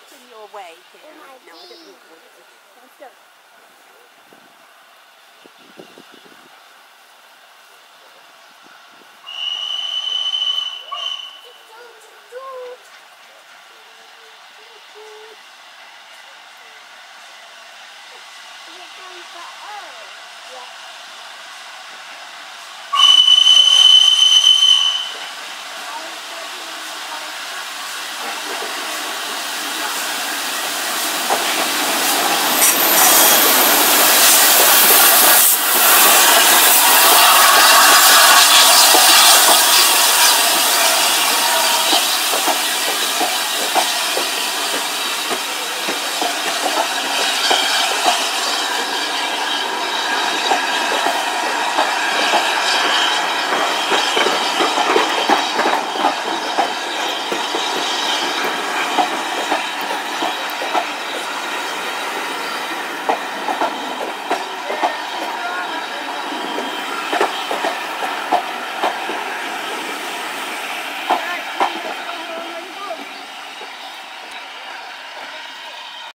get in your way here. Oh my No, I don't need wood. Let's go. Yeah.